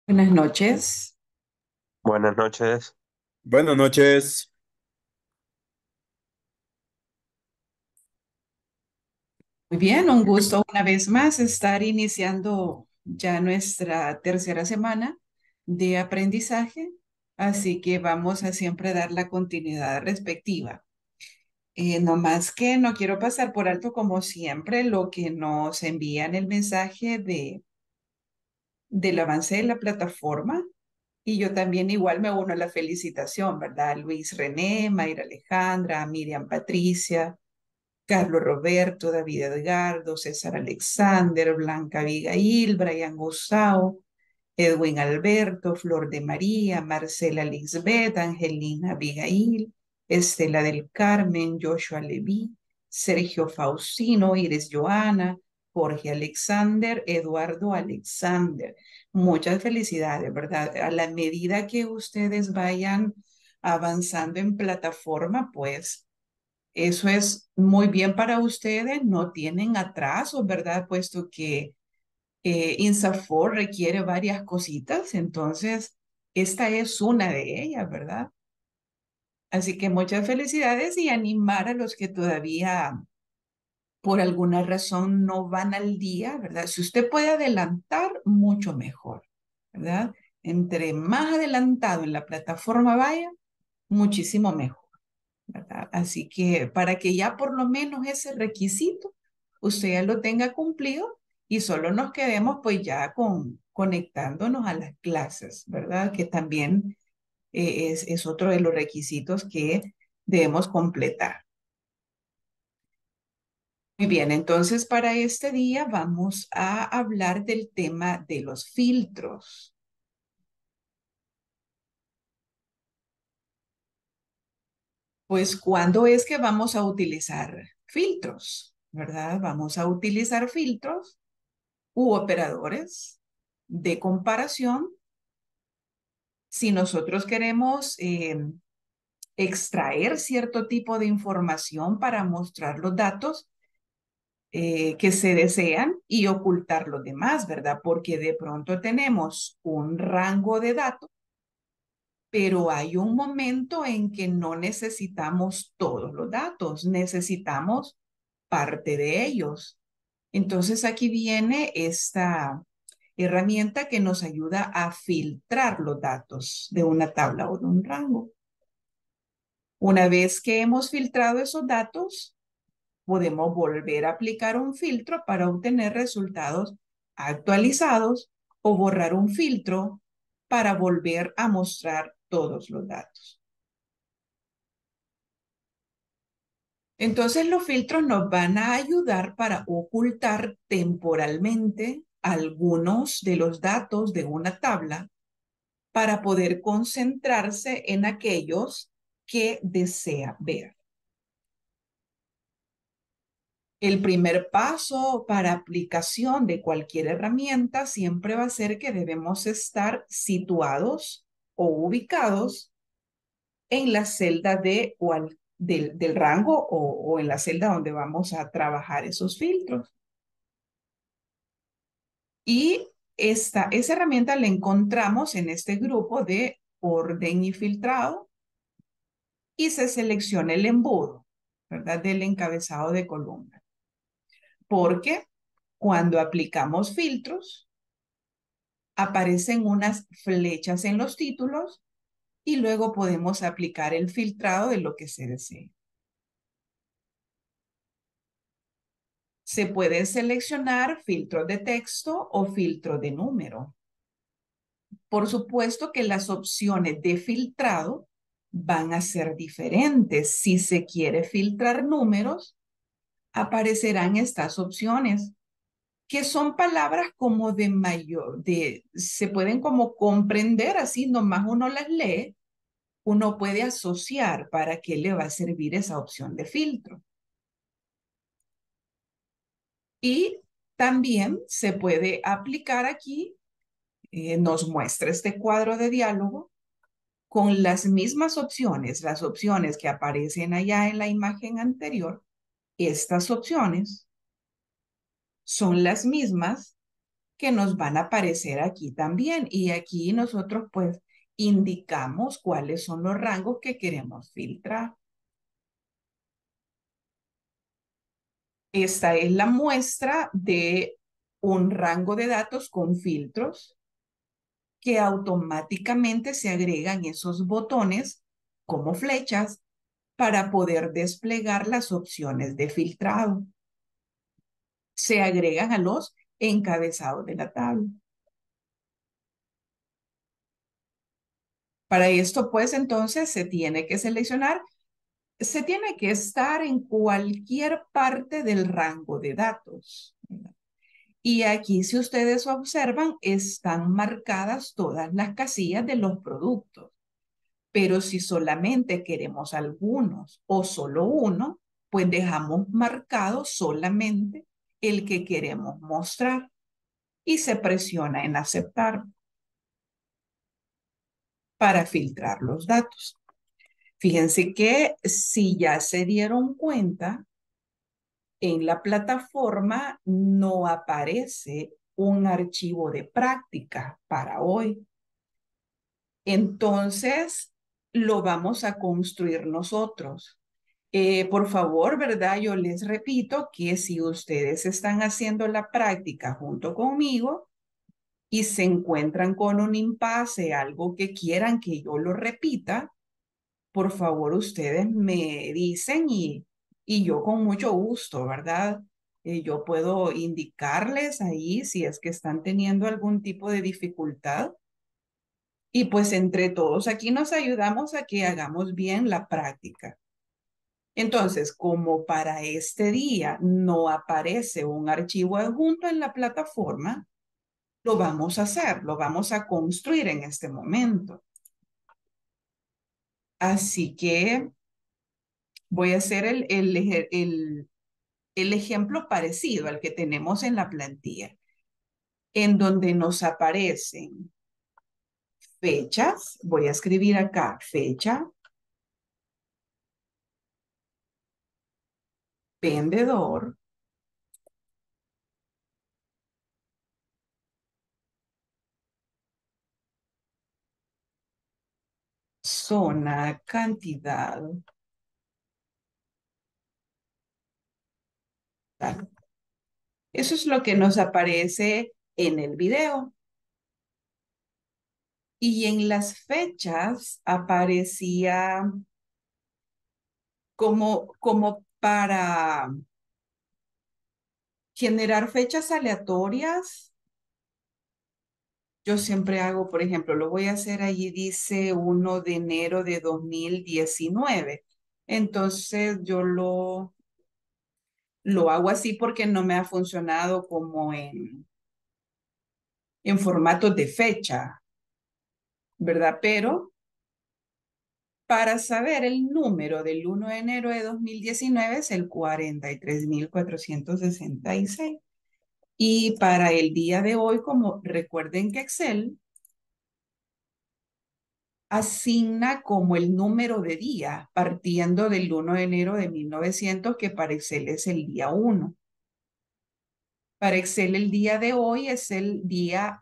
Buenas noches. Buenas noches. Buenas noches. Muy bien, un gusto una vez más estar iniciando ya nuestra tercera semana de aprendizaje, así que vamos a siempre dar la continuidad respectiva. No más que no quiero pasar por alto, como siempre, lo que nos envían el mensaje del avance de la plataforma. Y yo también igual me uno a la felicitación, ¿verdad? Luis René, Mayra Alejandra, Miriam Patricia, Carlos Roberto, David Edgardo, César Alexander, Blanca Abigail, Brian Gustavo, Edwin Alberto, Flor de María, Marcela Lisbeth, Angelina Abigail, Estela del Carmen, Joshua Leví, Sergio Faustino, Iris Joana, Jorge Alexander, Eduardo Alexander. Muchas felicidades, ¿verdad? A la medida que ustedes vayan avanzando en plataforma, pues eso es muy bien para ustedes, no tienen atrasos, ¿verdad? Puesto que INSAFORP requiere varias cositas, entonces esta es una de ellas, ¿verdad? Así que muchas felicidades y animar a los que todavía por alguna razón no van al día, ¿verdad? Si usted puede adelantar, mucho mejor, ¿verdad? Entre más adelantado en la plataforma vaya, muchísimo mejor. ¿Verdad? Así que para que ya por lo menos ese requisito usted ya lo tenga cumplido y solo nos quedemos pues ya conectándonos a las clases, ¿verdad? Que también es otro de los requisitos que debemos completar. Muy bien, entonces para este día vamos a hablar del tema de los filtros. Pues, ¿cuándo es que vamos a utilizar filtros? ¿Verdad? Vamos a utilizar filtros u operadores de comparación si nosotros queremos extraer cierto tipo de información para mostrar los datos que se desean y ocultar los demás, ¿verdad? Porque de pronto tenemos un rango de datos, pero hay un momento en que no necesitamos todos los datos, necesitamos parte de ellos. Entonces aquí viene esta herramienta que nos ayuda a filtrar los datos de una tabla o de un rango. Una vez que hemos filtrado esos datos, podemos volver a aplicar un filtro para obtener resultados actualizados o borrar un filtro para volver a mostrar todos los datos. Entonces los filtros nos van a ayudar para ocultar temporalmente algunos de los datos de una tabla para poder concentrarse en aquellos que desea ver. El primer paso para aplicación de cualquier herramienta siempre va a ser que debemos estar situados o ubicados en la celda del rango o en la celda donde vamos a trabajar esos filtros. Y esa herramienta la encontramos en este grupo de orden y filtrado y se selecciona el embudo, ¿verdad? Del encabezado de columna. Porque cuando aplicamos filtros, aparecen unas flechas en los títulos y luego podemos aplicar el filtrado de lo que se desee. Se pueden seleccionar filtros de texto o filtros de número. Por supuesto que las opciones de filtrado van a ser diferentes. Si se quiere filtrar números, aparecerán estas opciones, que son palabras como se pueden como comprender, así nomás uno las lee, uno puede asociar para qué le va a servir esa opción de filtro. Y también se puede aplicar aquí, nos muestra este cuadro de diálogo con las mismas opciones, las opciones que aparecen allá en la imagen anterior. Estas opciones son las mismas que nos van a aparecer aquí también. Y aquí nosotros pues indicamos cuáles son los rangos que queremos filtrar. Esta es la muestra de un rango de datos con filtros que automáticamente se agregan esos botones como flechas para poder desplegar las opciones de filtrado. Se agregan a los encabezados de la tabla. Para esto, pues entonces se tiene que seleccionar, se tiene que estar en cualquier parte del rango de datos. Y aquí, si ustedes observan, están marcadas todas las casillas de los productos. Pero si solamente queremos algunos o solo uno, pues dejamos marcado solamente el que queremos mostrar y se presiona en aceptar para filtrar los datos. Fíjense que si ya se dieron cuenta, en la plataforma no aparece un archivo de práctica para hoy. Entonces, lo vamos a construir nosotros. Por favor, ¿verdad? Yo les repito que si ustedes están haciendo la práctica junto conmigo y se encuentran con un impasse, algo que quieran que yo lo repita, por favor, ustedes me dicen y yo con mucho gusto, ¿verdad? Yo puedo indicarles ahí si es que están teniendo algún tipo de dificultad. Y pues entre todos aquí nos ayudamos a que hagamos bien la práctica. Entonces, como para este día no aparece un archivo adjunto en la plataforma, lo vamos a hacer, lo vamos a construir en este momento. Así que voy a hacer el ejemplo parecido al que tenemos en la plantilla, en donde nos aparecen fechas. Voy a escribir acá fecha, vendedor, zona, cantidad. Tal. Eso es lo que nos aparece en el video. Y en las fechas aparecía como para generar fechas aleatorias. Yo siempre hago, por ejemplo, lo voy a hacer allí, dice 1 de enero de 2019. Entonces yo lo hago así porque no me ha funcionado como en formatos de fecha, ¿verdad? Pero para saber el número del 1 de enero de 2019 es el 43.466. Y para el día de hoy, como recuerden que Excel asigna como el número de día, partiendo del 1 de enero de 1900, que para Excel es el día 1. Para Excel el día de hoy es el día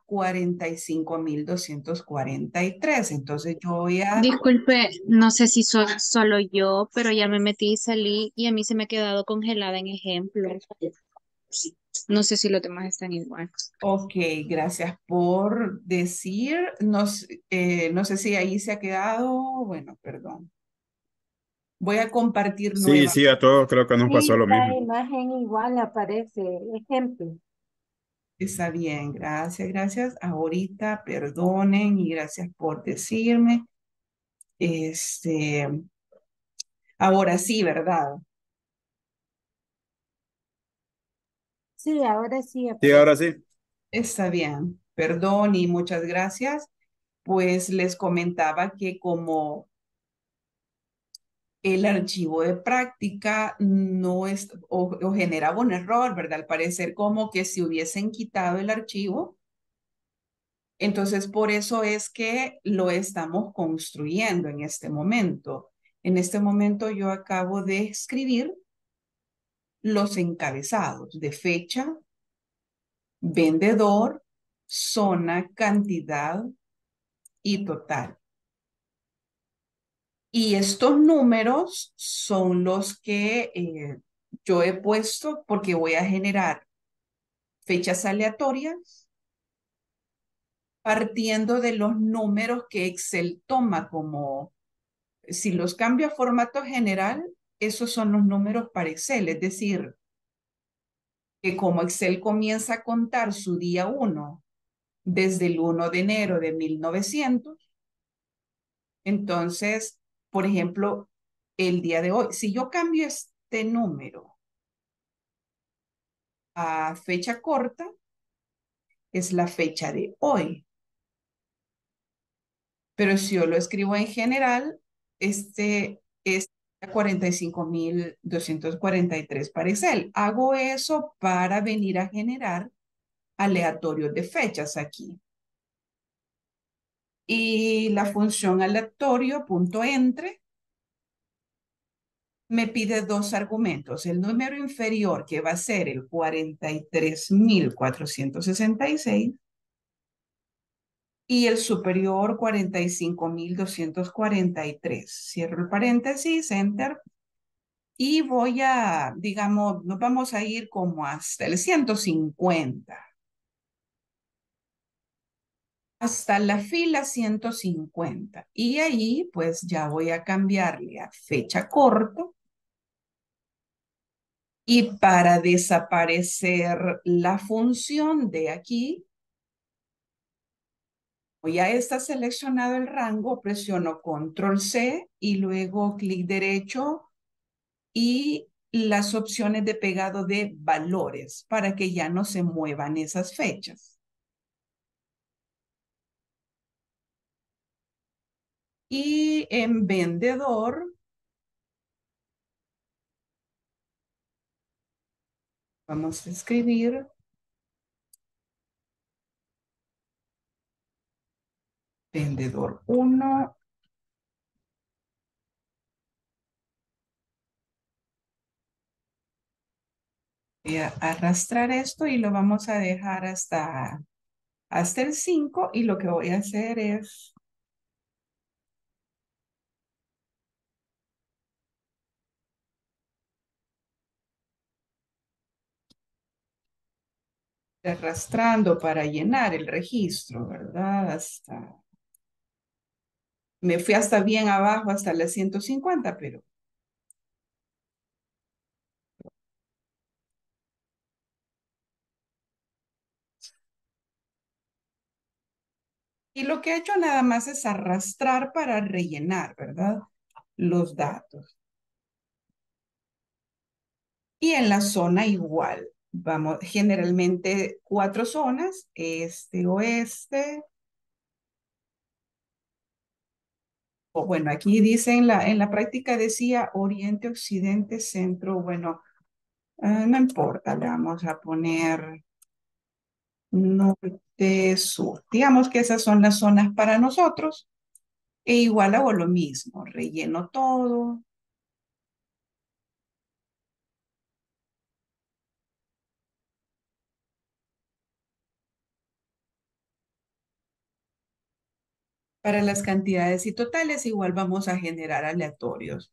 45.243. Entonces yo voy a... Disculpe, no sé si soy solo yo, pero ya me metí y salí y a mí se me ha quedado congelada en ejemplo. No sé si los demás están igual. Ok, gracias por decir. No sé si ahí se ha quedado. Bueno, perdón. Voy a compartir Sí, nueva. sí, a todos creo que nos pasó Sí, lo la mismo. imagen igual aparece, ejemplo. Está bien, gracias, gracias. Ahorita, perdonen y gracias por decirme. Este, ahora sí, ¿verdad? Sí, ahora sí Sí, aparece. ahora sí. Está bien, perdón y muchas gracias. Pues les comentaba que como el archivo de práctica no es, o generaba un error, ¿verdad? Al parecer como que si hubiesen quitado el archivo. Entonces, por eso es que lo estamos construyendo en este momento. En este momento yo acabo de escribir los encabezados de fecha, vendedor, zona, cantidad y total. Y estos números son los que yo he puesto porque voy a generar fechas aleatorias partiendo de los números que Excel toma como, si los cambio a formato general, esos son los números para Excel, es decir, que como Excel comienza a contar su día 1 desde el 1 de enero de 1900, entonces, por ejemplo, el día de hoy, si yo cambio este número a fecha corta, es la fecha de hoy. Pero si yo lo escribo en general, este es 45.243 para Excel. Hago eso para venir a generar aleatorios de fechas aquí. Y la función aleatorio.entre me pide dos argumentos. El número inferior, que va a ser el 43.466, y el superior 45.243. Cierro el paréntesis, enter, y voy a, digamos, nos vamos a ir como hasta el 150. Hasta la fila 150. Y ahí pues ya voy a cambiarle a fecha corta. Y para desaparecer la función de aquí, ya está seleccionado el rango, presiono Control C y luego clic derecho y las opciones de pegado de valores para que ya no se muevan esas fechas. Y en vendedor, vamos a escribir vendedor 1. Voy a arrastrar esto y lo vamos a dejar hasta el 5. Y lo que voy a hacer es arrastrando para llenar el registro, ¿verdad? Me fui hasta bien abajo, hasta las 150, pero y lo que he hecho nada más es arrastrar para rellenar, ¿verdad? Los datos. Y en la zona igual. Vamos, generalmente 4 zonas, este, oeste. O bueno, aquí dice en la práctica decía oriente, occidente, centro. Bueno, no importa, le vamos a poner norte, sur. Digamos que esas son las zonas para nosotros. E igual hago lo mismo, relleno todo. Para las cantidades y totales, igual vamos a generar aleatorios.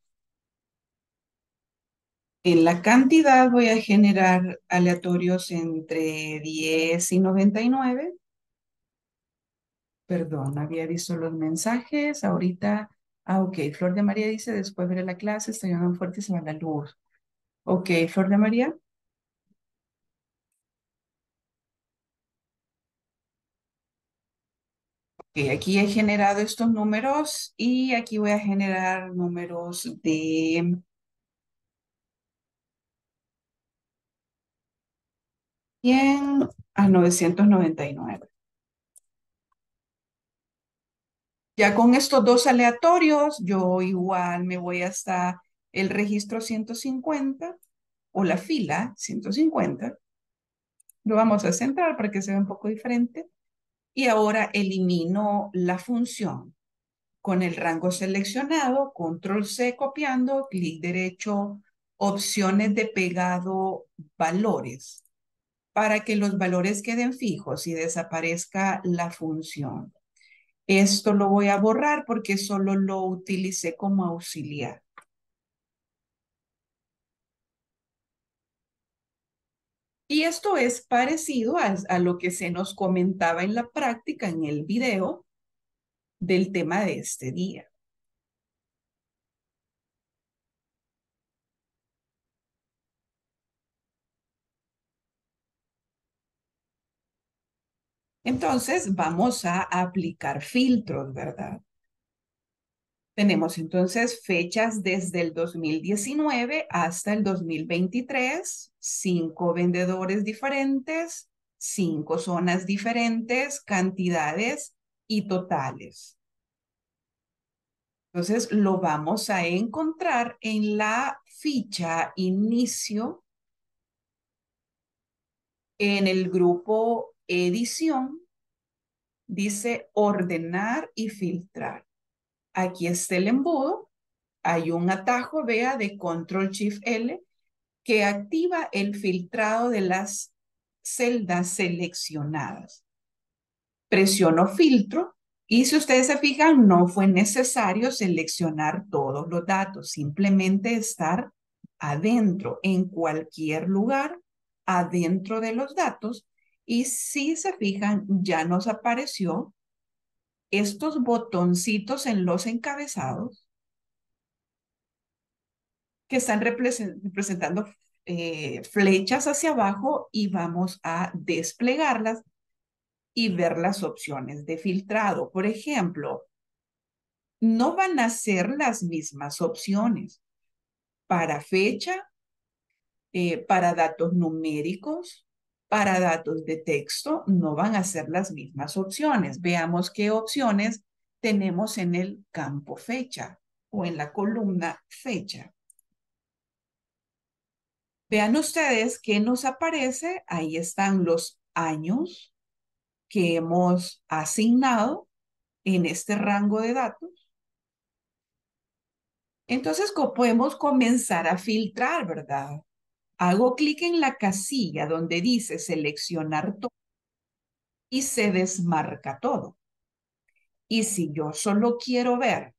En la cantidad voy a generar aleatorios entre 10 y 99. Perdón, había visto los mensajes. Ahorita, ok, Flor de María dice, después veré la clase, estoy llorando fuerte y se va la luz. Ok, Flor de María. Ok, aquí he generado estos números y aquí voy a generar números de 100 a 999. Ya con estos dos aleatorios, yo igual me voy hasta el registro 150 o la fila 150. Lo vamos a centrar para que se vea un poco diferente. Y ahora elimino la función. Con el rango seleccionado, control C copiando, clic derecho, opciones de pegado, valores. para que los valores queden fijos y desaparezca la función. Esto lo voy a borrar porque solo lo utilicé como auxiliar. Y esto es parecido a lo que se nos comentaba en la práctica, en el video del tema de este día. Entonces vamos a aplicar filtros, ¿verdad? Tenemos entonces fechas desde el 2019 hasta el 2023, 5 vendedores diferentes, 5 zonas diferentes, cantidades y totales. Entonces lo vamos a encontrar en la ficha inicio en el grupo edición. Dice ordenar y filtrar. Aquí está el embudo. Hay un atajo, vea, de Control-Shift-L que activa el filtrado de las celdas seleccionadas. Presiono filtro y si ustedes se fijan, no fue necesario seleccionar todos los datos, simplemente estar adentro, en cualquier lugar, adentro de los datos. Y si se fijan, ya nos apareció estos botoncitos en los encabezados que están representando flechas hacia abajo y vamos a desplegarlas y ver las opciones de filtrado. Por ejemplo, no van a ser las mismas opciones para fecha, para datos numéricos, para datos de texto, no van a ser las mismas opciones. Veamos qué opciones tenemos en el campo fecha o en la columna fecha. Vean ustedes qué nos aparece. Ahí están los años que hemos asignado en este rango de datos. Entonces, podemos comenzar a filtrar, ¿verdad? Hago clic en la casilla donde dice seleccionar todo y se desmarca todo. Y si yo solo quiero ver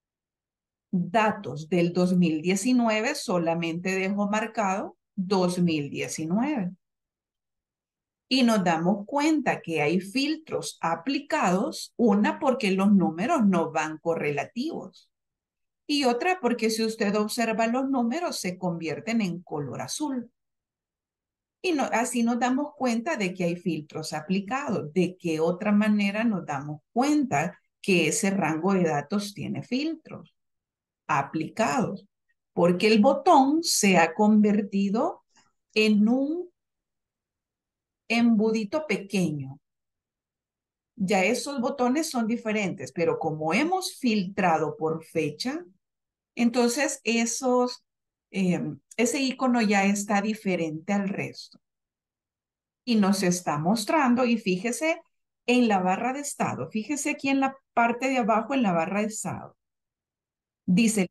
datos del 2019, solamente dejo marcado 2019. Y nos damos cuenta que hay filtros aplicados, una porque los números no van correlativos y otra porque si usted observa los números se convierten en color azul. Y no, así nos damos cuenta de que hay filtros aplicados. ¿De qué otra manera nos damos cuenta que ese rango de datos tiene filtros aplicados? Porque el botón se ha convertido en un embudito pequeño. Ya esos botones son diferentes, pero como hemos filtrado por fecha, entonces ese icono ya está diferente al resto. Y nos está mostrando, y fíjese en la barra de estado, fíjese aquí en la parte de abajo en la barra de estado. Dice,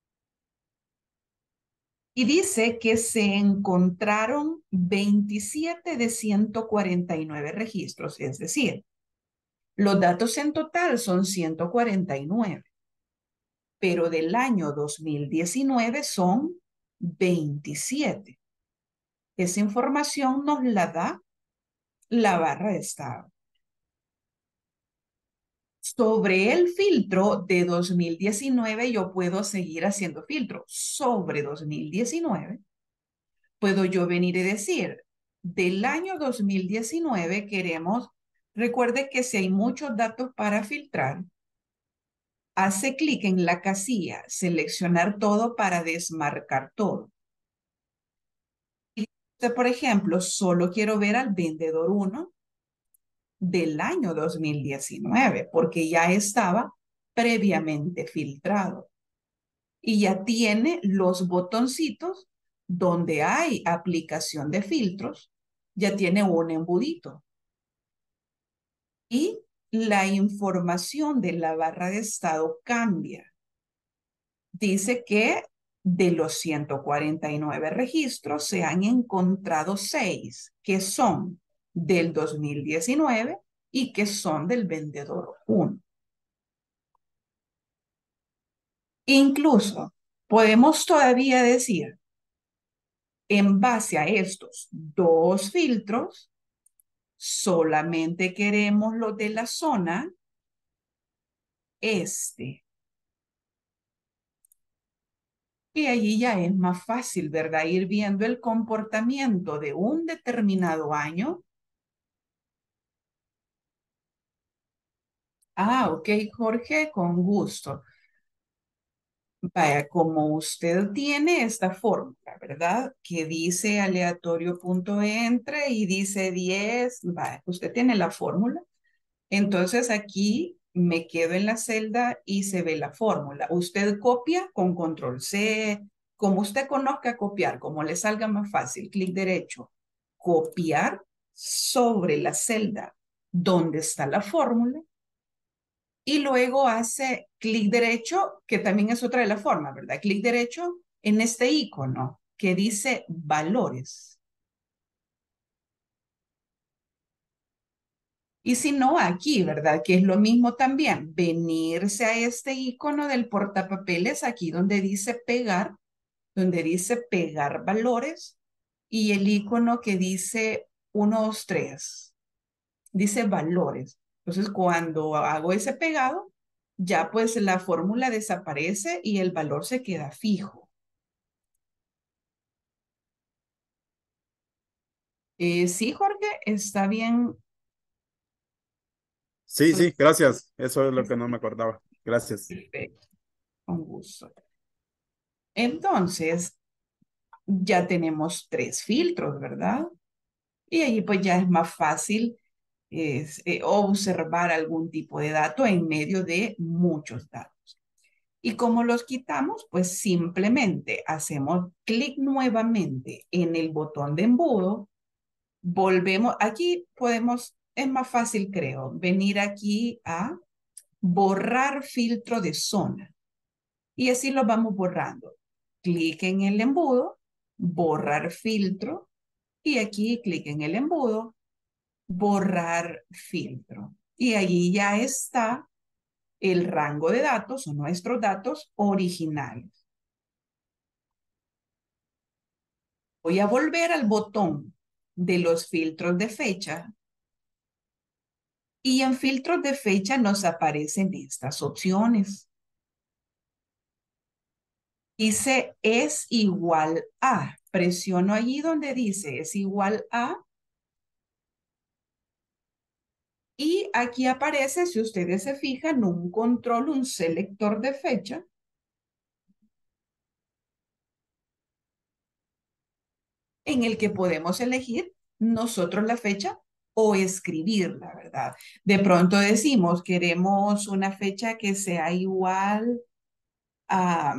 y dice que se encontraron 27 de 149 registros, es decir, los datos en total son 149, pero del año 2019 son 27. Esa información nos la da la barra de estado. Sobre el filtro de 2019, yo puedo seguir haciendo filtro. Sobre 2019, puedo yo venir y decir, del año 2019 queremos, recuerde que si hay muchos datos para filtrar, hace clic en la casilla, seleccionar todo para desmarcar todo. Y por ejemplo, solo quiero ver al vendedor 1 del año 2019, porque ya estaba previamente filtrado. Y ya tiene los botoncitos donde hay aplicación de filtros, ya tiene un embudito. Y la información de la barra de estado cambia. Dice que De los 149 registros se han encontrado 6 que son del 2019 y que son del vendedor 1. Incluso podemos todavía decir, en base a estos 2 filtros, solamente queremos los de la zona este. Y allí ya es más fácil, ¿verdad? Ir viendo el comportamiento de un determinado año. Ah, ok, Jorge, con gusto. Vaya, como usted tiene esta fórmula, ¿verdad? Que dice aleatorio.entre y dice 10, vaya, usted tiene la fórmula. Entonces aquí me quedo en la celda y se ve la fórmula. Usted copia con control C, como usted conozca copiar, como le salga más fácil, clic derecho, copiar sobre la celda donde está la fórmula y luego hace clic derecho, que también es otra de las formas, ¿verdad? Clic derecho en este icono que dice valores. Y si no, aquí, ¿verdad? Que es lo mismo también, venirse a este icono del portapapeles, aquí donde dice pegar valores, y el icono que dice 1, 2, 3, dice valores. Entonces, cuando hago ese pegado, ya pues la fórmula desaparece y el valor se queda fijo. Sí, Jorge, está bien. Sí, sí, gracias. Eso es lo que no me acordaba. Gracias. Perfecto, con gusto. Entonces, ya tenemos 3 filtros, ¿verdad? Y ahí pues ya es más fácil observar algún tipo de dato en medio de muchos datos. Y como los quitamos, pues simplemente hacemos clic nuevamente en el botón de embudo, volvemos, aquí podemos, es más fácil creo, venir aquí a borrar filtro de zona. Y así lo vamos borrando. Clic en el embudo, borrar filtro, y aquí clic en el embudo, borrar filtro. Y allí ya está el rango de datos o nuestros datos originales. Voy a volver al botón de los filtros de fecha y en filtros de fecha nos aparecen estas opciones. Dice es igual a. Presiono allí donde dice es igual a. Y aquí aparece, si ustedes se fijan, un control, un selector de fecha. En el que podemos elegir nosotros la fecha o escribirla, ¿verdad? De pronto decimos, queremos una fecha que sea igual a...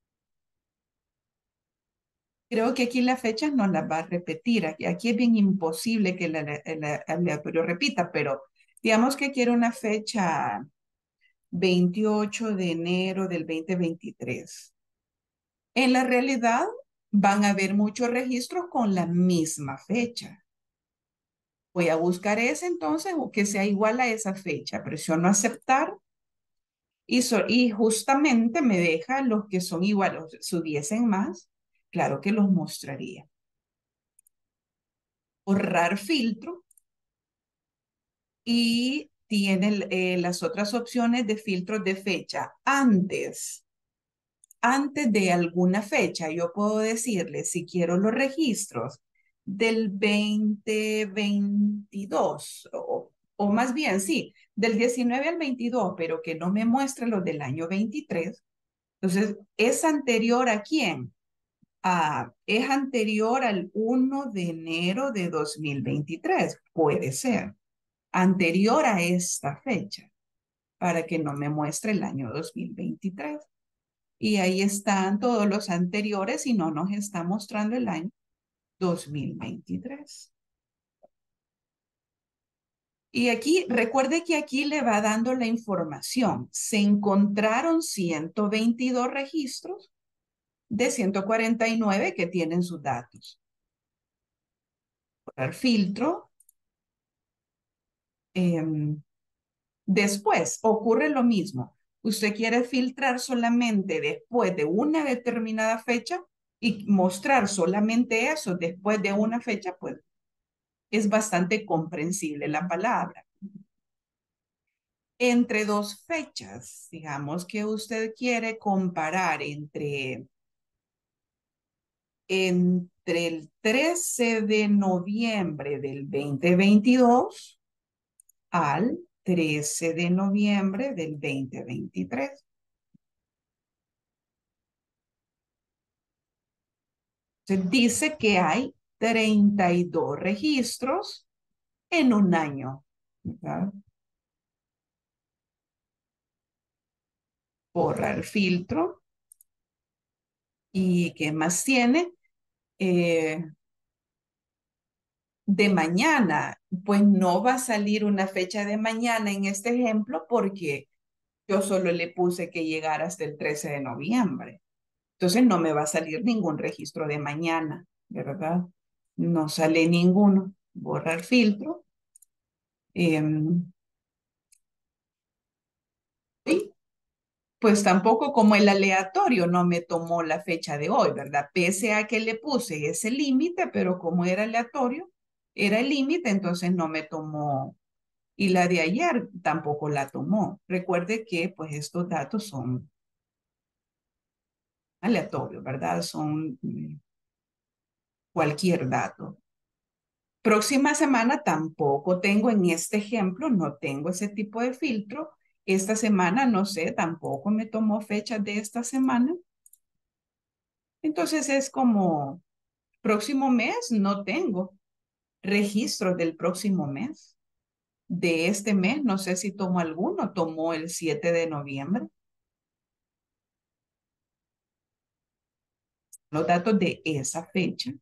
Creo que aquí las fechas no las va a repetir. Aquí es bien imposible que el aleatorio repita, pero digamos que quiero una fecha 28 de enero del 2023. En la realidad van a haber muchos registros con la misma fecha. Voy a buscar ese entonces que sea igual a esa fecha. Presiono aceptar y justamente me deja los que son iguales. Si hubiesen más, claro que los mostraría. Borrar filtro y tiene las otras opciones de filtros de fecha. Antes de alguna fecha, yo puedo decirle si quiero los registros del 2022 o más bien, sí, del 19 al 22, pero que no me muestre los del año 23. Entonces, ¿es anterior a quién? Es anterior al 1 de enero de 2023. Puede ser. Anterior a esta fecha, para que no me muestre el año 2023. Y ahí están todos los anteriores y no nos está mostrando el año 2023. Y aquí, recuerde que aquí le va dando la información. Se encontraron 122 registros de 149 que tienen sus datos. Borrar filtro. Después ocurre lo mismo. Usted quiere filtrar solamente después de una determinada fecha y mostrar solamente eso después de una fecha, pues es bastante comprensible la palabra. Entre dos fechas, digamos que usted quiere comparar entre el 13 de noviembre del 2022 al 13 de noviembre del 2023. Entonces dice que hay 32 registros en un año, ¿verdad? Borra el filtro. ¿Y qué más tiene? De mañana, pues no va a salir una fecha de mañana en este ejemplo porque yo solo le puse que llegara hasta el 13 de noviembre. Entonces no me va a salir ningún registro de mañana, ¿verdad? No sale ninguno. Borrar filtro. Y pues tampoco como el aleatorio no me tomó la fecha de hoy, ¿verdad? Pese a que le puse ese límite, pero como era aleatorio, era el límite, entonces no me tomó. Y la de ayer tampoco la tomó. Recuerde que pues estos datos son aleatorios, ¿verdad? Son cualquier dato. Próxima semana tampoco tengo en este ejemplo, no tengo ese tipo de filtro. Esta semana, no sé, tampoco me tomó fecha de esta semana. Entonces es como, próximo mes no tengo registro del próximo mes. De este mes, no sé si tomó alguno, tomó el 7 de noviembre. Los datos de esa fecha.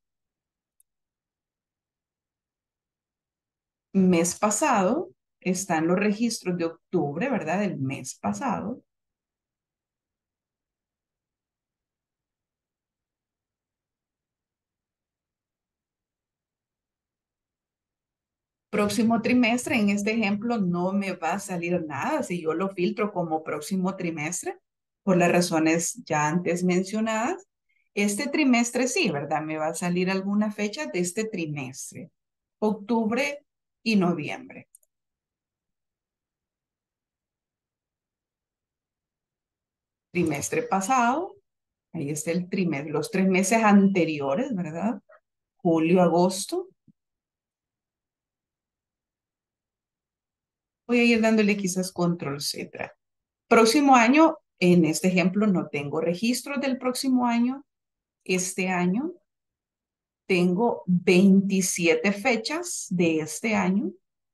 Mes pasado, están los registros de octubre, ¿verdad? Del mes pasado. Próximo trimestre, en este ejemplo, no me va a salir nada si yo lo filtro como próximo trimestre, por las razones ya antes mencionadas. Este trimestre sí, ¿verdad? Me va a salir alguna fecha de este trimestre, octubre y noviembre. Trimestre pasado, ahí está el trimestre, los 3 meses anteriores, ¿verdad? Julio, agosto. Voy a ir dándole quizás control Z. Próximo año, en este ejemplo, no tengo registros del próximo año. Este año tengo 27 fechas de este año.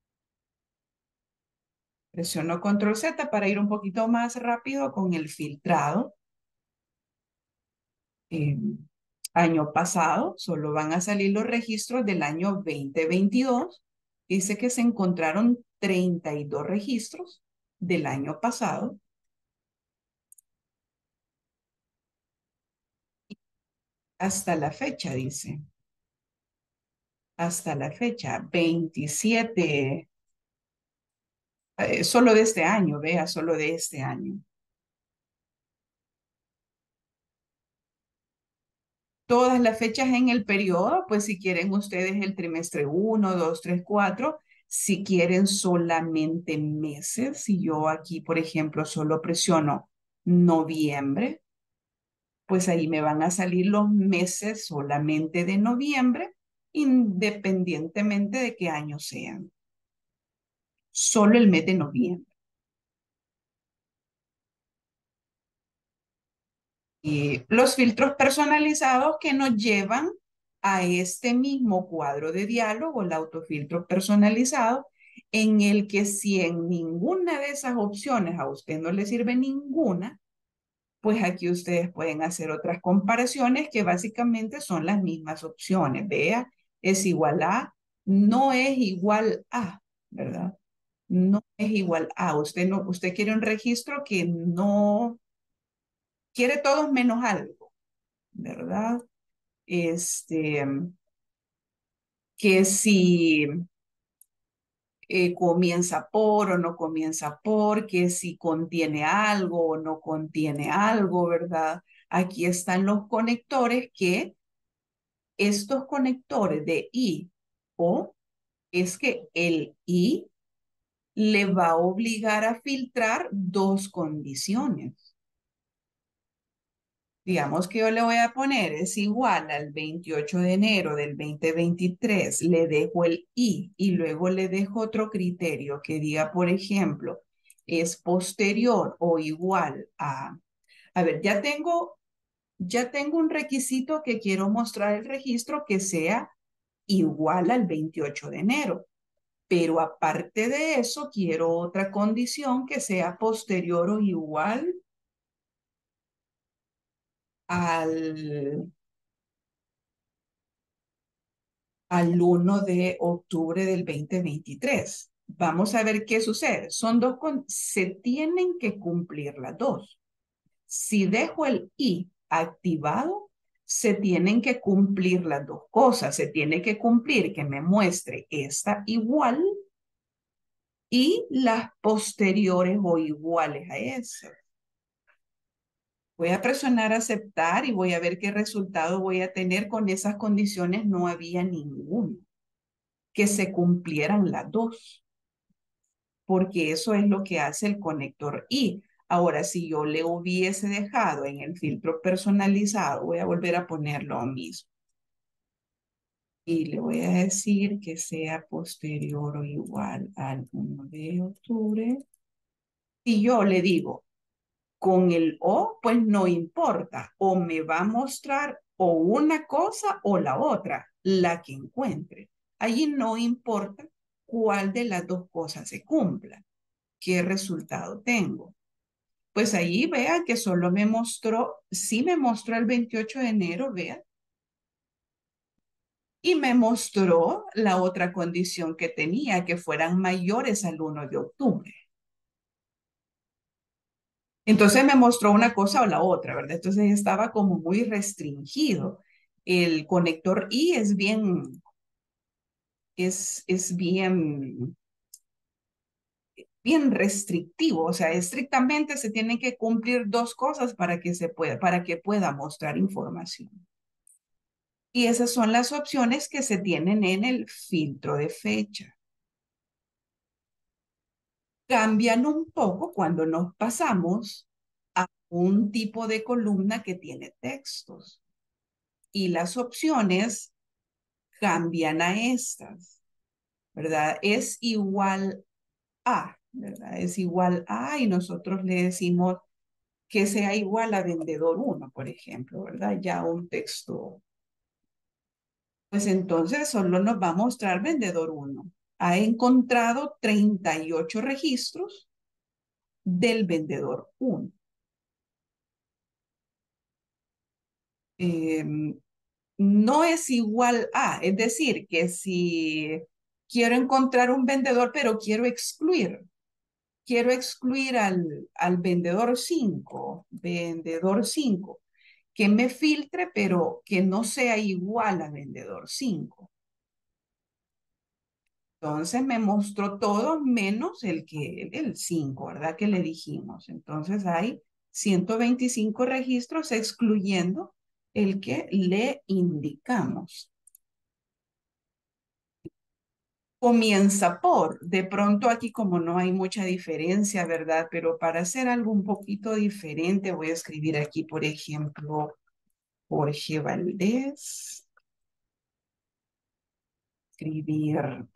Presiono control Z para ir un poquito más rápido con el filtrado. Año pasado, solo van a salir los registros del año 2022. Dice que se encontraron 32 registros del año pasado. Hasta la fecha, dice. Hasta la fecha, 27, solo de este año, vea, solo de este año. Todas las fechas en el periodo, pues si quieren ustedes el trimestre 1, 2, 3, 4, si quieren solamente meses, si yo aquí, por ejemplo, solo presiono noviembre, pues ahí me van a salir los meses solamente de noviembre, independientemente de qué año sean. Solo el mes de noviembre. Y los filtros personalizados que nos llevan a este mismo cuadro de diálogo, el autofiltro personalizado, en el que si en ninguna de esas opciones a usted no le sirve ninguna, pues aquí ustedes pueden hacer otras comparaciones que básicamente son las mismas opciones. Vea, es igual a, no es igual a, ¿verdad? No es igual a. Usted quiere un registro que no quiere todos menos algo. ¿verdad? Que si comienza por o no comienza por, que si contiene algo o no contiene algo, ¿verdad? Aquí están los conectores que estos conectores de I o es que el I le va a obligar a filtrar dos condiciones. Digamos que yo le voy a poner es igual al 28 de enero del 2023, le dejo el y luego le dejo otro criterio que diga, por ejemplo, es posterior o igual a ver, ya tengo un requisito que quiero mostrar el registro que sea igual al 28 de enero. Pero aparte de eso, quiero otra condición que sea posterior o igual al, al 1 de octubre del 2023. Vamos a ver qué sucede. Se tienen que cumplir las dos. Si dejo el y activado, se tienen que cumplir las dos cosas. Se tiene que cumplir que me muestre esta igual y las posteriores o iguales a esa. Voy a presionar aceptar y voy a ver qué resultado voy a tener. Con esas condiciones no había ninguno. Que se cumplieran las dos, porque eso es lo que hace el conector I. Ahora, si yo le hubiese dejado en el filtro personalizado, voy a volver a poner lo mismo. Y le voy a decir que sea posterior o igual al 1 de octubre. Y yo le digo, con el O, pues no importa. O me va a mostrar o una cosa o la otra, la que encuentre. Allí no importa cuál de las dos cosas se cumpla. ¿Qué resultado tengo? Pues ahí vean que solo me mostró, sí me mostró el 28 de enero, vean. Y me mostró la otra condición que tenía, que fueran mayores al 1 de octubre. Entonces me mostró una cosa o la otra, ¿verdad? Entonces estaba como muy restringido. El conector I es bien restrictivo, o sea, estrictamente se tienen que cumplir dos cosas para que pueda mostrar información. Y esas son las opciones que se tienen en el filtro de fecha. Cambian un poco cuando nos pasamos a un tipo de columna que tiene textos. Y las opciones cambian a estas, ¿verdad? Es igual a, ¿verdad? Es igual a y nosotros le decimos que sea igual a vendedor 1, por ejemplo, ¿verdad? Ya un texto. Pues entonces solo nos va a mostrar vendedor 1. Ha encontrado 38 registros del vendedor 1. No es igual a, es decir, que si quiero encontrar un vendedor, pero quiero excluir al vendedor 5, que me filtre, pero que no sea igual al vendedor 5. Entonces me mostró todo menos el 5, ¿verdad? Que le dijimos. Entonces hay 125 registros excluyendo el que le indicamos. Comienza por, de pronto aquí como no hay mucha diferencia, ¿verdad? Pero para hacer algo un poquito diferente voy a escribir aquí, por ejemplo, Jorge Valdés. Escribir.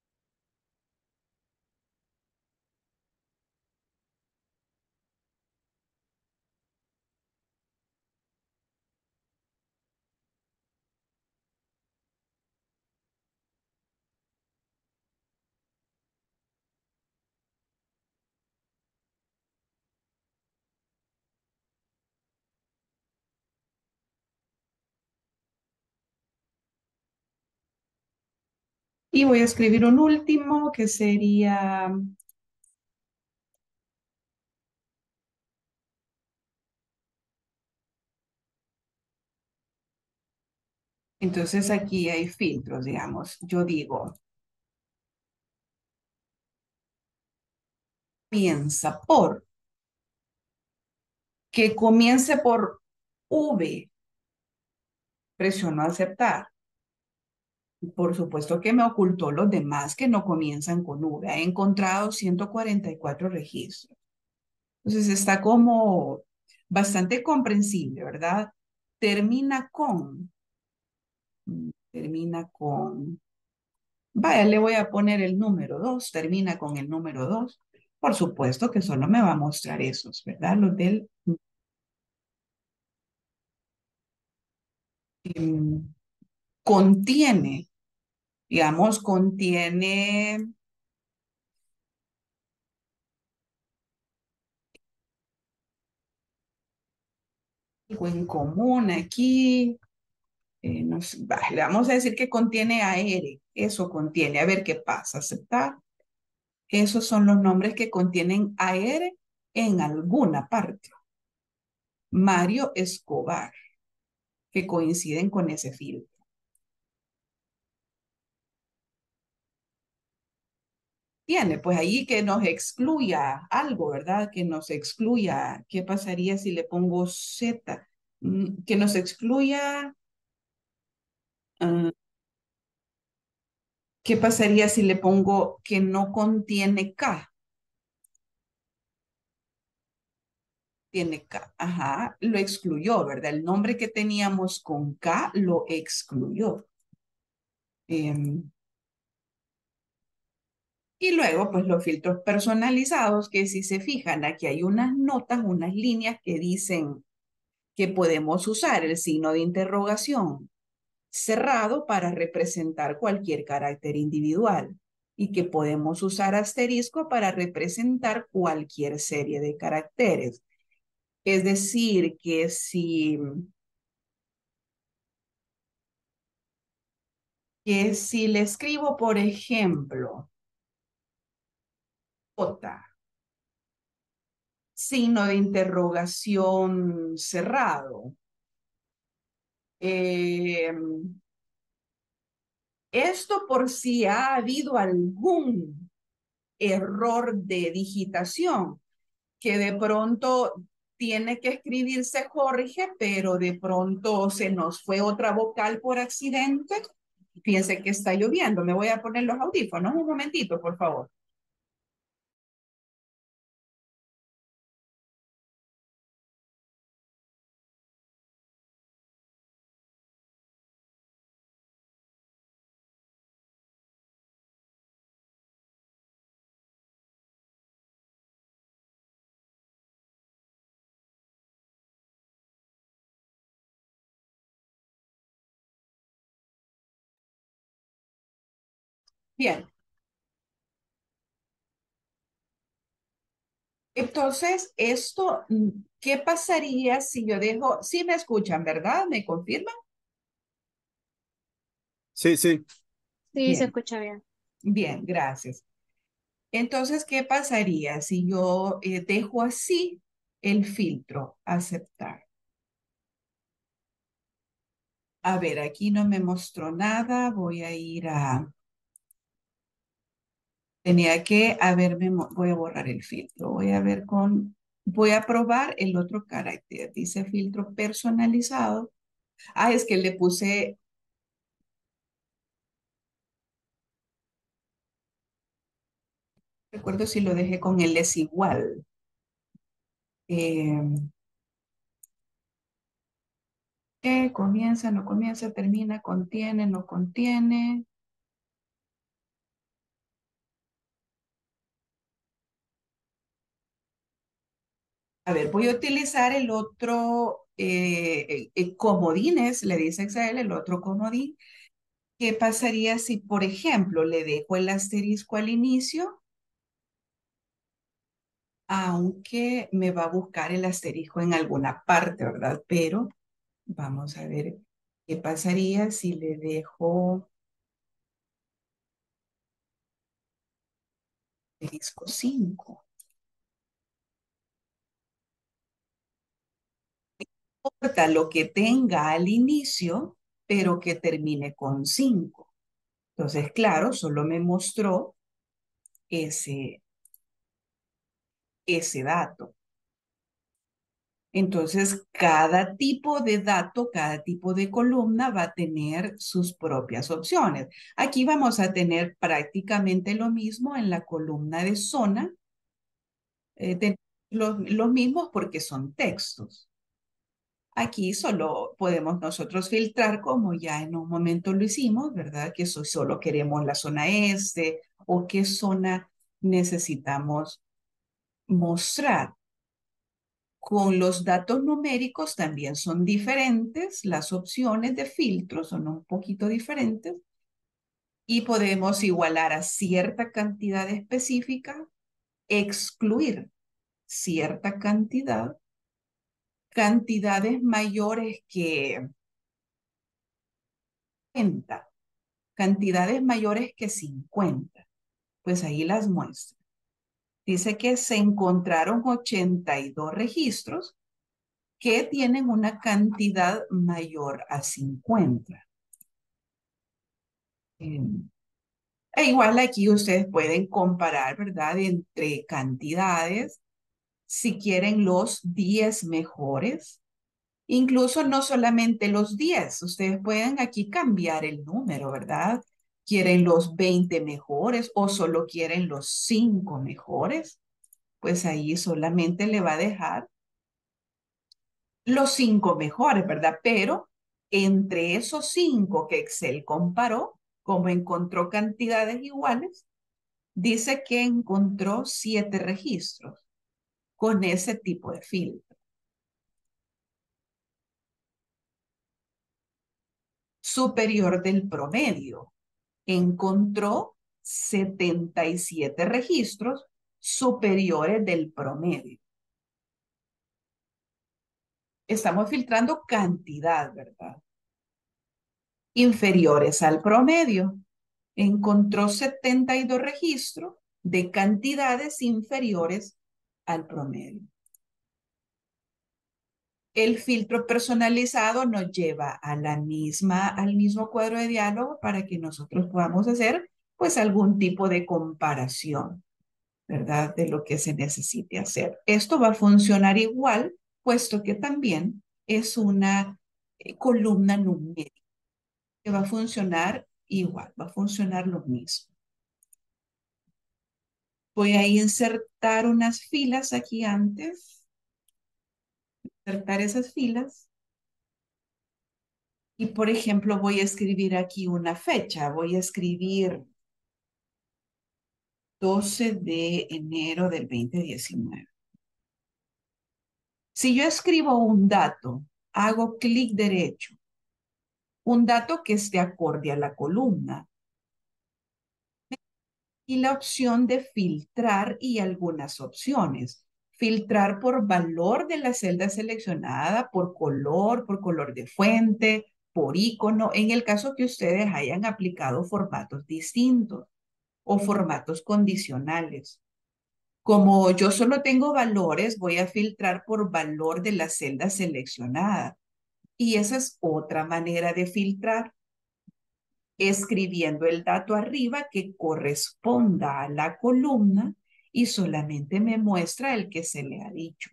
Y voy a escribir un último que sería Entonces aquí hay filtros, digamos. Yo digo, que comience por V. Presiono aceptar. Por supuesto que me ocultó los demás que no comienzan con V. He encontrado 144 registros. Entonces está como bastante comprensible, ¿verdad? Termina con, termina con, vaya, le voy a poner el número 2, termina con el número 2. Por supuesto que solo me va a mostrar esos, ¿verdad? Los del, em, contiene, digamos, contiene algo en común aquí. Le vamos a decir que contiene aire. Eso contiene. A ver qué pasa. Aceptar. Esos son los nombres que contienen aire en alguna parte. Mario Escobar, que coinciden con ese filtro. Tiene, pues ahí que nos excluya algo, ¿verdad? Que nos excluya. ¿Qué pasaría si le pongo Z? Que nos excluya. ah, ¿Qué pasaría si le pongo que no contiene K? Tiene K. Ajá, lo excluyó, ¿verdad? El nombre que teníamos con K lo excluyó. Em, y luego, pues los filtros personalizados, que si se fijan, aquí hay unas notas, unas líneas que dicen que podemos usar el signo de interrogación cerrado para representar cualquier carácter individual y que podemos usar asterisco para representar cualquier serie de caracteres. Es decir, que si le escribo, por ejemplo, J, signo de interrogación cerrado, eh, esto por si ha habido algún error de digitación, que de pronto tiene que escribirse Jorge, pero de pronto se nos fue otra vocal por accidente. Fíjense que está lloviendo. Me voy a poner los audífonos un momentito, por favor. Bien. Entonces, ¿qué pasaría si yo dejo, sí me escuchan, ¿verdad? ¿Me confirman? Sí, sí. Sí, se Bien, escucha bien. bien, gracias. Entonces, ¿qué pasaría si yo dejo así el filtro aceptar? A ver, aquí no me mostró nada, voy a ir a, tenía que voy a borrar el filtro, voy a probar el otro carácter, dice filtro personalizado. Ah, es que le puse. Recuerdo si lo dejé con el es igual. Eh, comienza, no comienza, termina, contiene, no contiene. A ver, voy a utilizar el otro comodines, le dice Excel, el otro comodín. ¿Qué pasaría si, por ejemplo, le dejo el asterisco al inicio? Aunque me va a buscar el asterisco en alguna parte, ¿verdad? Pero vamos a ver qué pasaría si le dejo asterisco 5. Importa lo que tenga al inicio, pero que termine con 5. Entonces, claro, solo me mostró ese dato. Entonces, cada tipo de dato, cada tipo de columna va a tener sus propias opciones. Aquí vamos a tener prácticamente lo mismo en la columna de zona, los mismos porque son textos. Aquí solo podemos nosotros filtrar como ya en un momento lo hicimos, ¿verdad? Que solo queremos la zona este o qué zona necesitamos mostrar. Con los datos numéricos también son diferentes, las opciones de filtro son un poquito diferentes y podemos igualar a cierta cantidad específica, excluir cierta cantidad, cantidades mayores que 50, cantidades mayores que 50. Pues ahí las muestra. Dice que se encontraron 82 registros que tienen una cantidad mayor a 50. E igual aquí ustedes pueden comparar, ¿verdad? Entre cantidades, si quieren los 10 mejores, incluso no solamente los 10, ustedes pueden aquí cambiar el número, ¿verdad? ¿Quieren los 20 mejores o solo quieren los 5 mejores? Pues ahí solamente le va a dejar los 5 mejores, ¿verdad? Pero entre esos 5 que Excel comparó, como encontró cantidades iguales, dice que encontró 7 registros con ese tipo de filtro. Superior del promedio. Encontró 77 registros superiores del promedio. Estamos filtrando cantidad, ¿verdad? Inferiores al promedio. Encontró 72 registros de cantidades inferiores al promedio. El filtro personalizado nos lleva a al mismo cuadro de diálogo para que nosotros podamos hacer pues algún tipo de comparación, ¿verdad? De lo que se necesite hacer. Esto va a funcionar igual, puesto que también es una columna numérica que va a funcionar igual, va a funcionar lo mismo. Voy a insertar unas filas aquí antes, insertar esas filas. Y por ejemplo, voy a escribir aquí una fecha. Voy a escribir 12 de enero del 2019. Si yo escribo un dato, hago clic derecho, un dato que esté acorde a la columna, y la opción de filtrar y algunas opciones. Filtrar por valor de la celda seleccionada, por color de fuente, por icono, en el caso que ustedes hayan aplicado formatos distintos o formatos condicionales. Como yo solo tengo valores, voy a filtrar por valor de la celda seleccionada. Y esa es otra manera de filtrar, escribiendo el dato arriba que corresponda a la columna y solamente me muestra el que se le ha dicho.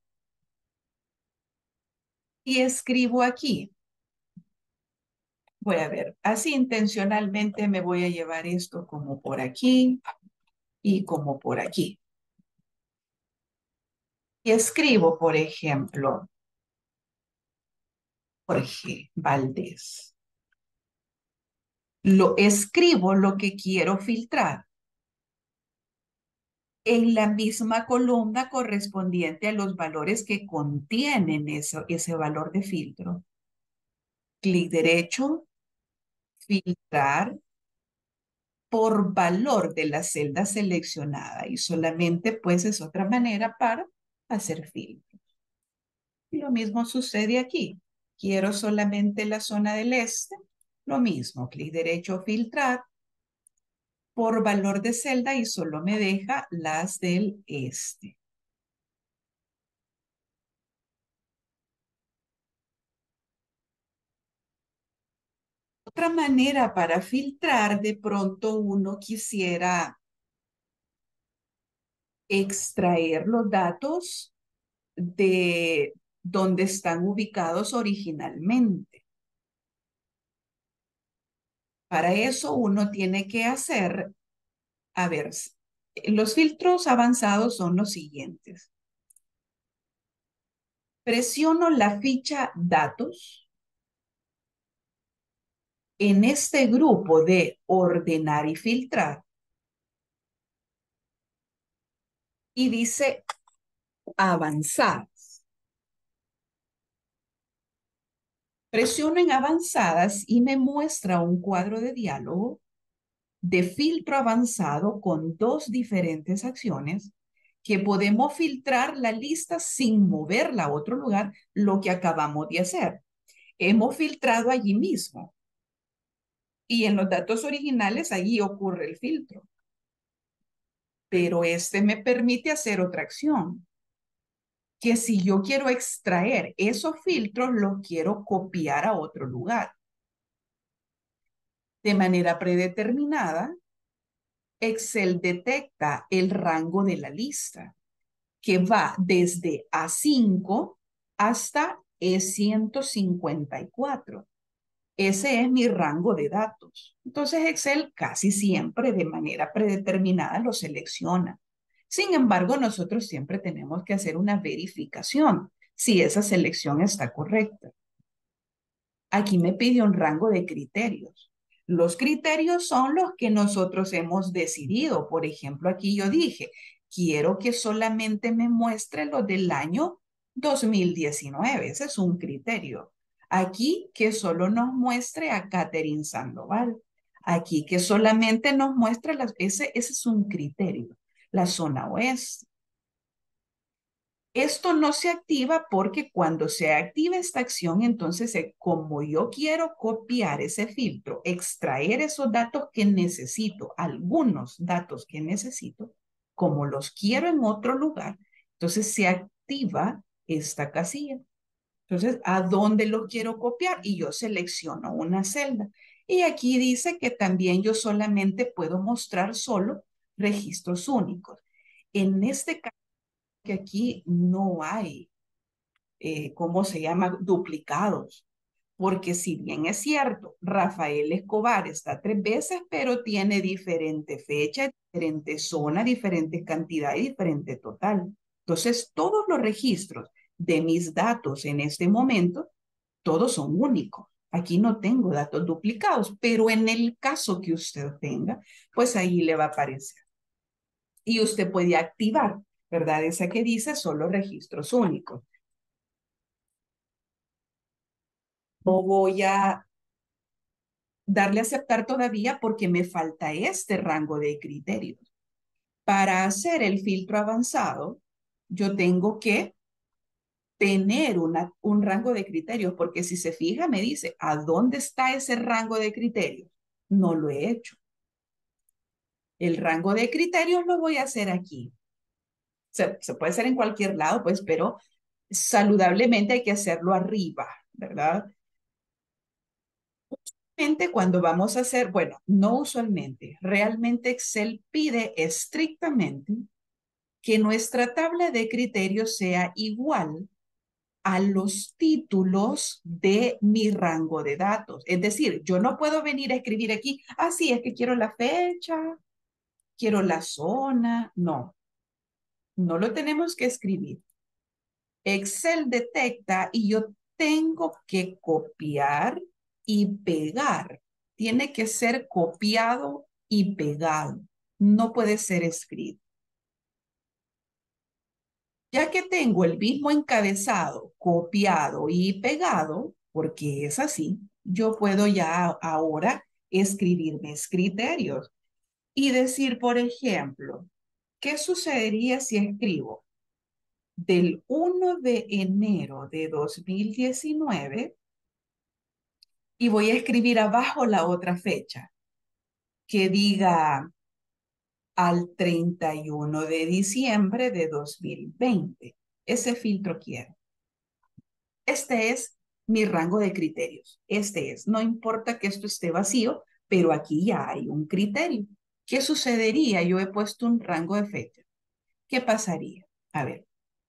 Y escribo aquí. Voy a ver, así intencionalmente me voy a llevar esto como por aquí y como por aquí. Y escribo, por ejemplo, Jorge Valdés. Escribo lo que quiero filtrar en la misma columna correspondiente a los valores que contienen ese valor de filtro. Clic derecho, filtrar por valor de la celda seleccionada y solamente pues es otra manera para hacer filtros. Y lo mismo sucede aquí. Quiero solamente la zona del este, lo mismo, clic derecho, filtrar por valor de celda y solo me deja las del este. Otra manera para filtrar, de pronto uno quisiera extraer los datos de donde están ubicados originalmente. Para eso uno tiene que hacer, a ver, los filtros avanzados son los siguientes. Presiono la ficha datos. En este grupo de ordenar y filtrar, y dice avanzadas. Presiono en avanzadas y me muestra un cuadro de diálogo de filtro avanzado con dos diferentes acciones que podemos filtrar la lista sin moverla a otro lugar, lo que acabamos de hacer. Hemos filtrado allí mismo. Y en los datos originales, allí ocurre el filtro. Pero este me permite hacer otra acción. Que si yo quiero extraer esos filtros, los quiero copiar a otro lugar. De manera predeterminada, Excel detecta el rango de la lista, que va desde A5 hasta E154. Ese es mi rango de datos. Entonces Excel casi siempre de manera predeterminada lo selecciona. Sin embargo, nosotros siempre tenemos que hacer una verificación si esa selección está correcta. Aquí me pide un rango de criterios. Los criterios son los que nosotros hemos decidido. Por ejemplo, aquí yo dije, quiero que solamente me muestre los del año 2019. Ese es un criterio. Aquí que solo nos muestre a Catherine Sandoval. Aquí que solamente nos muestre, ese es un criterio. La zona oeste. Esto no se activa porque cuando se activa esta acción, entonces como yo quiero copiar ese filtro, extraer esos datos que necesito, algunos datos que necesito, como los quiero en otro lugar, entonces se activa esta casilla. Entonces, ¿a dónde los quiero copiar? Y yo selecciono una celda. Y aquí dice que también yo solamente puedo mostrar solo registros únicos. En este caso, que aquí no hay, ¿cómo se llama? Duplicados. Porque si bien es cierto, Rafael Escobar está 3 veces, pero tiene diferente fecha, diferente zona, diferente cantidad y diferente total. Entonces, todos los registros de mis datos en este momento, todos son únicos. Aquí no tengo datos duplicados, pero en el caso que usted tenga, pues ahí le va a aparecer. Y usted puede activar, ¿verdad? Esa que dice solo registros únicos. No voy a darle a aceptar todavía porque me falta este rango de criterios. Para hacer el filtro avanzado, yo tengo que tener un rango de criterios, porque si se fija, me dice, ¿a dónde está ese rango de criterios? No lo he hecho. El rango de criterios lo voy a hacer aquí. Se puede hacer en cualquier lado, pues, pero saludablemente hay que hacerlo arriba, ¿verdad? Cuando vamos a hacer, bueno, no usualmente, realmente Excel pide estrictamente que nuestra tabla de criterios sea igual a los títulos de mi rango de datos. Es decir, yo no puedo venir a escribir aquí, sí, es que quiero la fecha, quiero la zona. No, no lo tenemos que escribir. Excel detecta y yo tengo que copiar y pegar. Tiene que ser copiado y pegado. No puede ser escrito. Ya que tengo el mismo encabezado, copiado y pegado, porque es así, yo puedo ya ahora escribir mis criterios y decir, por ejemplo, ¿qué sucedería si escribo del 1 de enero de 2019 y voy a escribir abajo la otra fecha que diga al 31 de diciembre de 2020? Ese filtro quiero. Este es mi rango de criterios. Este es, no importa que esto esté vacío, pero aquí ya hay un criterio. ¿Qué sucedería? Yo he puesto un rango de fecha. ¿Qué pasaría? A ver.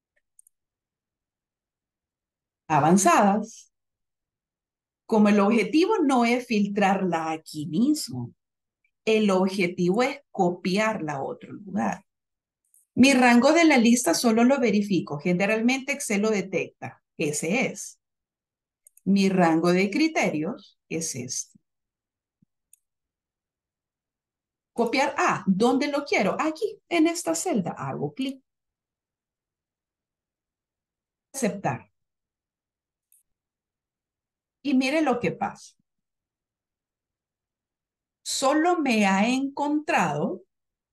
Avanzadas. Como el objetivo no es filtrarla aquí mismo, el objetivo es copiarla a otro lugar. Mi rango de la lista solo lo verifico. Generalmente Excel lo detecta. Ese es. Mi rango de criterios es este. Copiar. ¿Dónde lo quiero? Aquí, en esta celda. Hago clic. Aceptar. Y mire lo que pasa. Solo me ha encontrado.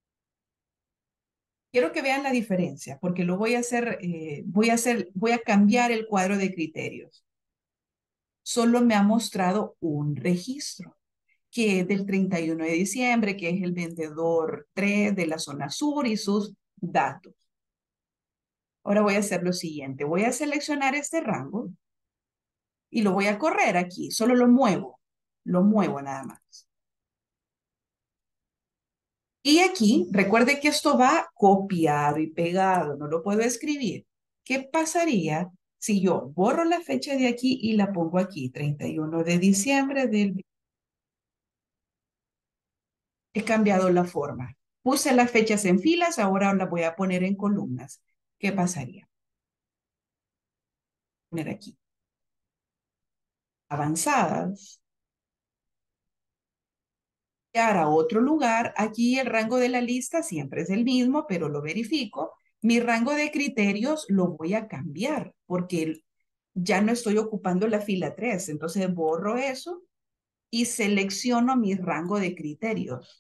Quiero que vean la diferencia, porque lo voy a hacer, voy a cambiar el cuadro de criterios. Solo me ha mostrado un registro, que es del 31 de diciembre, que es el vendedor 3 de la zona sur y sus datos. Ahora voy a hacer lo siguiente. Voy a seleccionar este rango y lo voy a correr aquí. Solo lo muevo. Lo muevo nada más. Y aquí, recuerde que esto va copiado y pegado. No lo puedo escribir. ¿Qué pasaría si yo borro la fecha de aquí y la pongo aquí? 31 de diciembre del... He cambiado la forma. Puse las fechas en filas, ahora las voy a poner en columnas. ¿Qué pasaría? Poner aquí. Avanzadas. A otro lugar. Aquí el rango de la lista siempre es el mismo, pero lo verifico. Mi rango de criterios lo voy a cambiar porque ya no estoy ocupando la fila 3. Entonces borro eso y selecciono mi rango de criterios.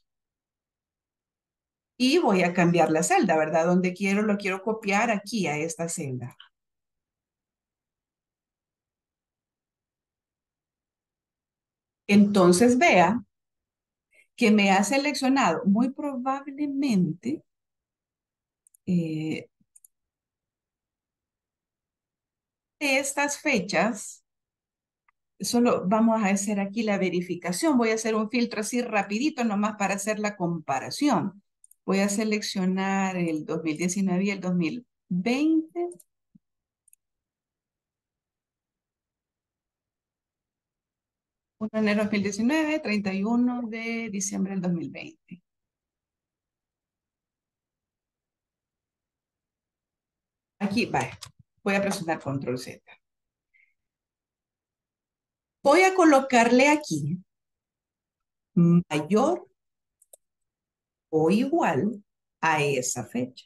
Y voy a cambiar la celda, ¿verdad? Donde quiero, lo quiero copiar aquí a esta celda. Entonces vea que me ha seleccionado muy probablemente estas fechas. Solo vamos a hacer aquí la verificación. Voy a hacer un filtro así rapidito nomás para hacer la comparación. Voy a seleccionar el 2019 y el 2020. 1 de enero de 2019, 31 de diciembre del 2020. Aquí, vaya. Voy a presionar control Z. Voy a colocarle aquí mayor o igual a esa fecha.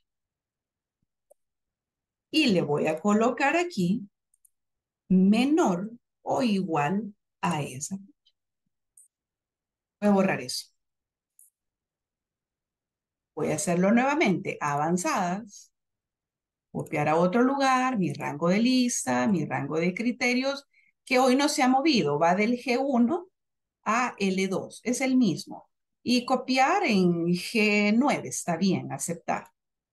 Y le voy a colocar aquí menor o igual a esa fecha. Voy a borrar eso. Voy a hacerlo nuevamente. Avanzadas. Copiar a otro lugar, mi rango de lista, mi rango de criterios, que hoy no se ha movido. Va del G1 a L2. Es el mismo. Y copiar en G9. Está bien, aceptar.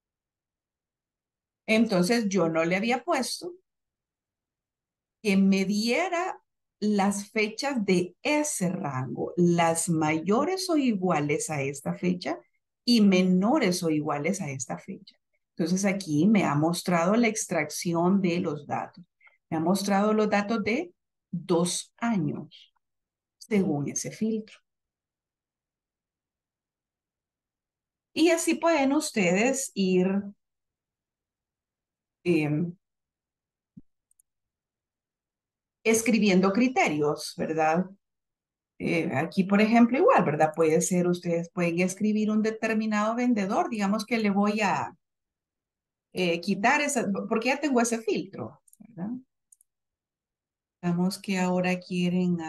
Entonces yo no le había puesto que me diera las fechas de ese rango, las mayores o iguales a esta fecha y menores o iguales a esta fecha. Entonces aquí me ha mostrado la extracción de los datos. Me ha mostrado los datos de 2 años, según ese filtro. Y así pueden ustedes ir escribiendo criterios, ¿verdad? Aquí, por ejemplo, igual, ¿verdad? Puede ser, ustedes pueden escribir un determinado vendedor, digamos que le voy a quitar esa, porque ya tengo ese filtro, ¿verdad? Digamos que ahora quieren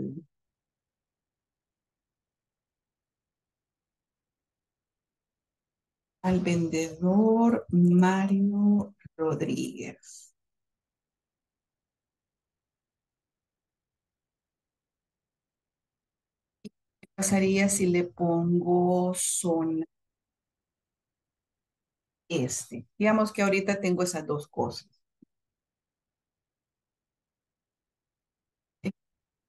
al vendedor Mario Rodríguez. ¿Qué pasaría si le pongo zona este? Digamos que ahorita tengo esas dos cosas.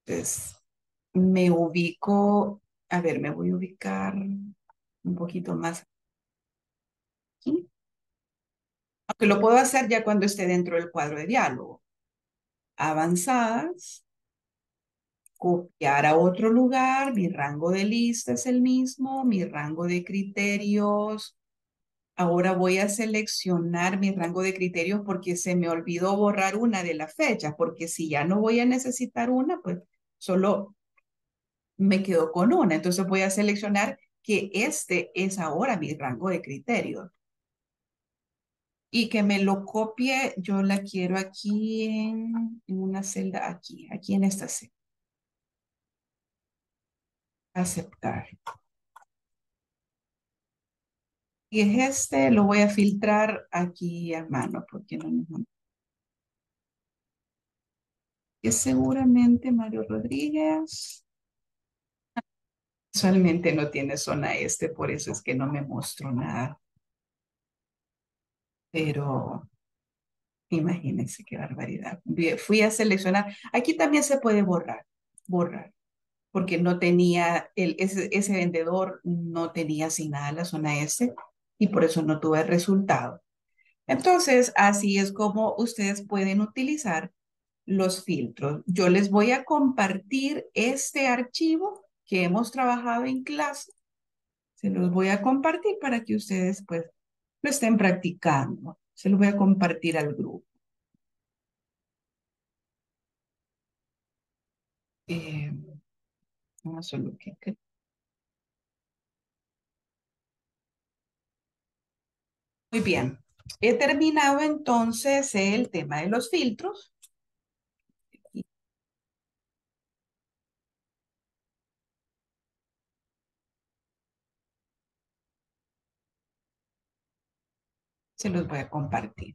Entonces, me ubico, a ver, me voy a ubicar un poquito más aquí. Aunque lo puedo hacer ya cuando esté dentro del cuadro de diálogo. Avanzadas, copiar a otro lugar, mi rango de lista es el mismo, mi rango de criterios. Ahora voy a seleccionar mi rango de criterios porque se me olvidó borrar una de las fechas, porque si ya no voy a necesitar una, pues solo me quedo con una. Entonces voy a seleccionar que este es ahora mi rango de criterios. Y que me lo copie, yo la quiero aquí en una celda, aquí en esta celda. Aceptar. Y es este, lo voy a filtrar aquí a mano, porque no me... Que seguramente Mario Rodríguez usualmente no tiene zona este, por eso es que no me mostró nada. Pero imagínense qué barbaridad. Fui a seleccionar. Aquí también se puede borrar, porque no tenía, ese vendedor no tenía asignada la zona S y por eso no tuve resultado. Entonces, así es como ustedes pueden utilizar los filtros. Yo les voy a compartir este archivo que hemos trabajado en clase. Se los voy a compartir para que ustedes pues lo estén practicando. Se los voy a compartir al grupo. Eh, no, solo que... Muy bien. He terminado entonces el tema de los filtros. Se los voy a compartir.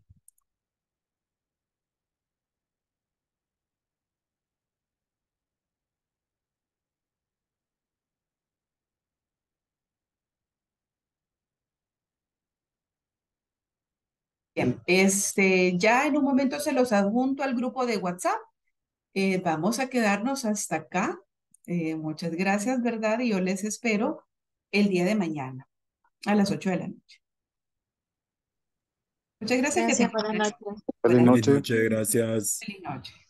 Bien, ya en un momento se los adjunto al grupo de WhatsApp. Vamos a quedarnos hasta acá. Muchas gracias, ¿verdad? Y yo les espero el día de mañana a las 8 de la noche. Muchas gracias. Que Gracias, tengan buenas una noches. Feliz buena noche, gracias. feliz noche.